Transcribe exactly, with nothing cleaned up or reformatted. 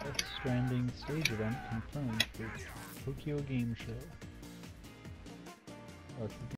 Death Stranding stage event confirmed for Tokyo Game Show. Oh,